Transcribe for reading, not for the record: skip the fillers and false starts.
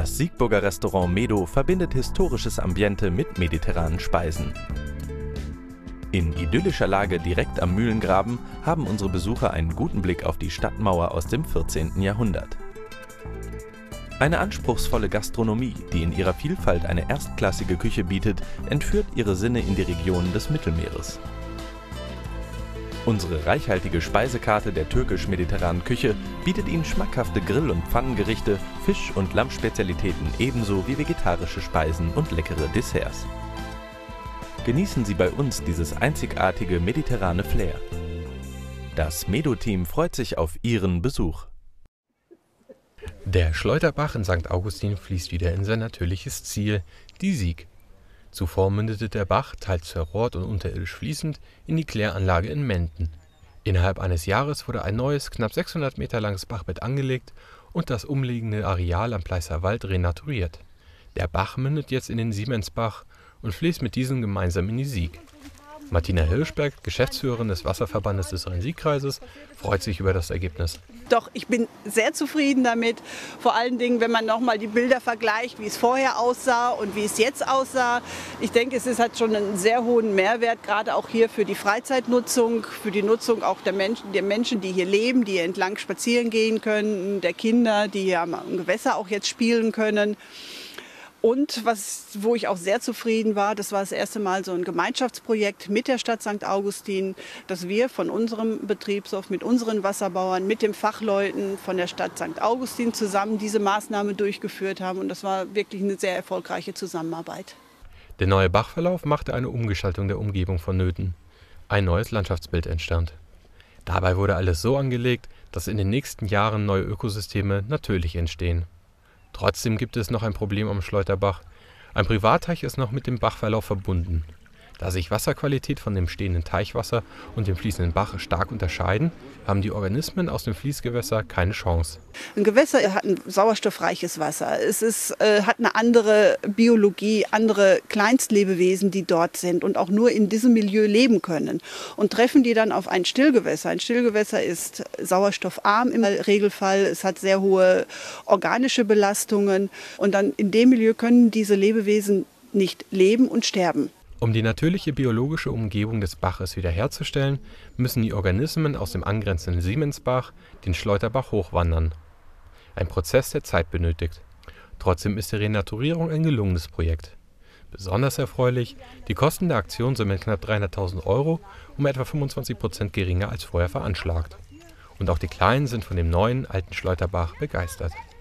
Das Siegburger Restaurant Medo verbindet historisches Ambiente mit mediterranen Speisen. In idyllischer Lage direkt am Mühlengraben haben unsere Besucher einen guten Blick auf die Stadtmauer aus dem 14. Jahrhundert. Eine anspruchsvolle Gastronomie, die in ihrer Vielfalt eine erstklassige Küche bietet, entführt ihre Sinne in die Regionen des Mittelmeeres. Unsere reichhaltige Speisekarte der türkisch-mediterranen Küche bietet Ihnen schmackhafte Grill- und Pfannengerichte, Fisch- und Lammspezialitäten ebenso wie vegetarische Speisen und leckere Desserts. Genießen Sie bei uns dieses einzigartige mediterrane Flair. Das Medo-Team freut sich auf Ihren Besuch. Der Schleuterbach in St. Augustin fließt wieder in sein natürliches Ziel, die Sieg. Zuvor mündete der Bach, teils verrohrt und unterirdisch fließend, in die Kläranlage in Menden. Innerhalb eines Jahres wurde ein neues, knapp 600 Meter langes Bachbett angelegt und das umliegende Areal am Pleißer Wald renaturiert. Der Bach mündet jetzt in den Siemensbach und fließt mit diesem gemeinsam in die Sieg. Martina Hirschberg, Geschäftsführerin des Wasserverbandes des Rhein-Sieg-Kreises, freut sich über das Ergebnis. Doch, ich bin sehr zufrieden damit. Vor allen Dingen, wenn man nochmal die Bilder vergleicht, wie es vorher aussah und wie es jetzt aussah. Ich denke, hat schon einen sehr hohen Mehrwert, gerade auch hier für die Freizeitnutzung, für die Nutzung auch der Menschen, die hier leben, die hier entlang spazieren gehen können, der Kinder, die hier am Gewässer auch jetzt spielen können. Und wo ich auch sehr zufrieden war, das war das erste Mal so ein Gemeinschaftsprojekt mit der Stadt St. Augustin, dass wir von unserem Betriebshof, mit unseren Wasserbauern, mit den Fachleuten von der Stadt St. Augustin zusammen diese Maßnahme durchgeführt haben. Und das war wirklich eine sehr erfolgreiche Zusammenarbeit. Der neue Bachverlauf machte eine Umgestaltung der Umgebung vonnöten. Ein neues Landschaftsbild entstand. Dabei wurde alles so angelegt, dass in den nächsten Jahren neue Ökosysteme natürlich entstehen. Trotzdem gibt es noch ein Problem am Schleuterbach. Ein Privatteich ist noch mit dem Bachverlauf verbunden. Da sich Wasserqualität von dem stehenden Teichwasser und dem fließenden Bach stark unterscheiden, haben die Organismen aus dem Fließgewässer keine Chance. Ein Gewässer hat ein sauerstoffreiches Wasser. Es hat eine andere Biologie, andere Kleinstlebewesen, die dort sind und auch nur in diesem Milieu leben können. Und treffen die dann auf ein Stillgewässer. Ein Stillgewässer ist sauerstoffarm im Regelfall. Es hat sehr hohe organische Belastungen. Und dann in dem Milieu können diese Lebewesen nicht leben und sterben. Um die natürliche biologische Umgebung des Baches wiederherzustellen, müssen die Organismen aus dem angrenzenden Siemensbach den Schleuterbach hochwandern. Ein Prozess, der Zeit benötigt. Trotzdem ist die Renaturierung ein gelungenes Projekt. Besonders erfreulich, die Kosten der Aktion sind mit knapp 300.000 € um etwa 25% geringer als vorher veranschlagt. Und auch die Kleinen sind von dem neuen, alten Schleuterbach begeistert.